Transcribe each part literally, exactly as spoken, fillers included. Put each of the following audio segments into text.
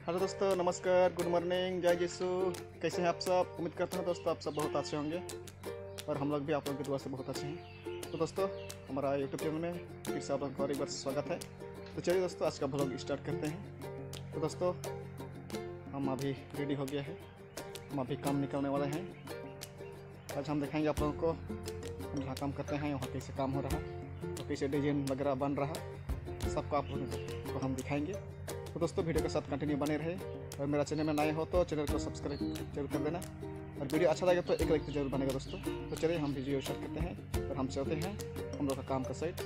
Hello दोस्तों, नमस्कार, good morning, जय यीशु। कैसे हैं आप सब? उम्मीद करता हूं दोस्तों आप सब बहुत अच्छे होंगे और हम लोग भी आप लोगों की दुआ से बहुत अच्छे हैं। तो दोस्तों हमारा यूट्यूब चैनल में फिर से आप लोगों का एक बार स्वागत है। तो चलिए दोस्तों आज का ब्लॉग स्टार्ट करते हैं। तो दोस्तों हम अभी रेडी हो गया है, हम अभी काम निकलने वाले हैं। आज हम दिखाएंगे आप लोगों को हम जहाँ काम करते हैं वहाँ कैसे काम हो रहा, तो कैसे डिजाइन वगैरह बन रहा, सबको आप लोगों को हम दिखाएंगे। तो दोस्तों वीडियो के साथ कंटिन्यू बने रहे और मेरा चैनल में नए हो तो चैनल को सब्सक्राइब जरूर कर देना और वीडियो अच्छा लगे तो एक लाइक तो जरूर बनेगा दोस्तों। तो चलिए हम वीडियो स्टार्ट करते हैं और हम चलते हैं हम लोग का काम का साइड।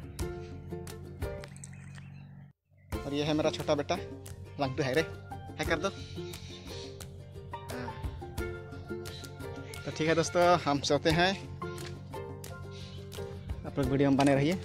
और ये है मेरा छोटा बेटा लंगटू है रे, है कर दो। तो ठीक है दोस्तों हम चलते हैं, आप लोग वीडियो में बने रहिए।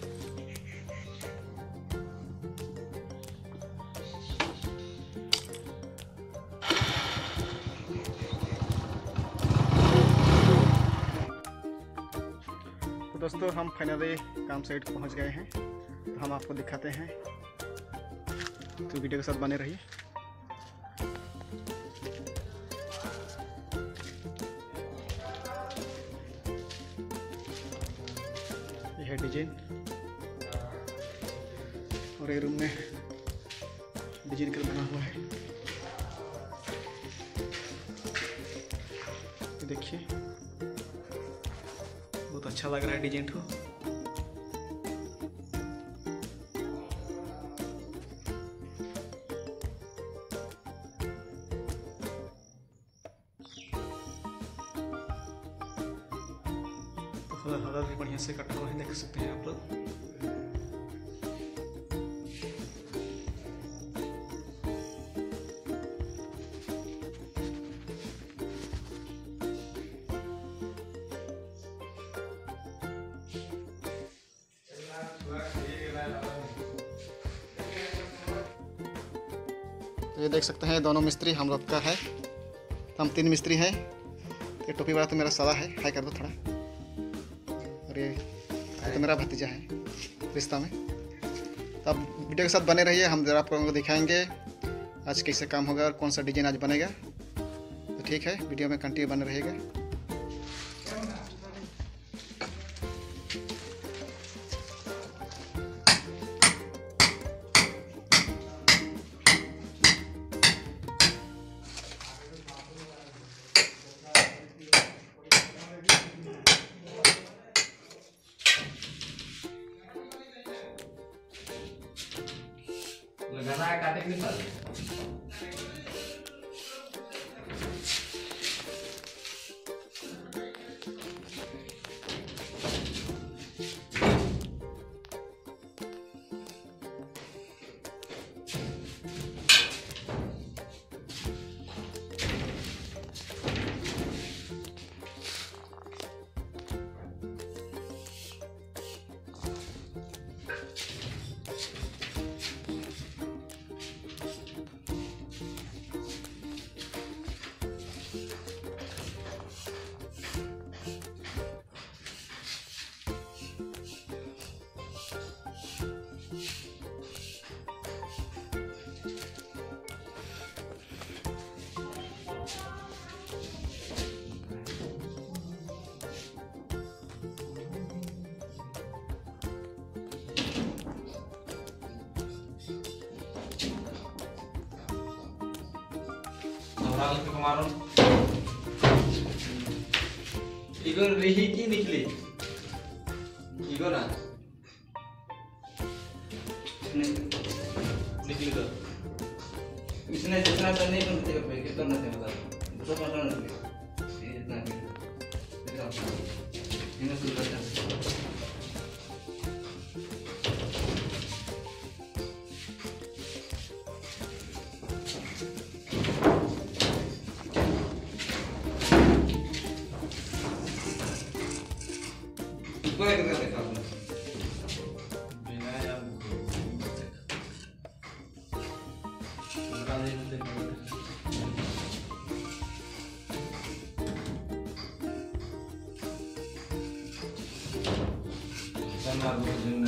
दोस्तों हम फाइनली काम साइट पहुंच गए हैं, तो हम आपको दिखाते हैं, तो वीडियो के साथ बने रहिए। यह है डिजाइन और ये रूम में डिजाइन कर बना हुआ है, देखिए बहुत अच्छा लग रहा है डिजाइन को। तो हरा भी बढ़िया से कटा हुआ है, देख सकते हैं आप लोग। तो ये देख सकते हैं दोनों मिस्त्री हम लोग का है, तो हम तीन मिस्त्री हैं। ये टोपी वाला तो मेरा साला है, हाय कर दो थोड़ा। और ये तो मेरा भतीजा है रिश्ता में। तो अब वीडियो के साथ बने रहिए, हम जरा आप लोगों को दिखाएंगे आज कैसे काम होगा और कौन सा डिजाइन आज बनेगा। तो ठीक है वीडियो में कंटिन्यू बने रहिएगा। लगाना है काटे के साथ। orang kemarin Igor rihiki nikli Igor na nikli to इसने जितना तो नहीं करते हैं कितना नहीं होता तो पता नहीं ये इतना नहीं इन्हें सुन करते हैं। Boleh kita lihat kamu. Bina yang kali ini kan harus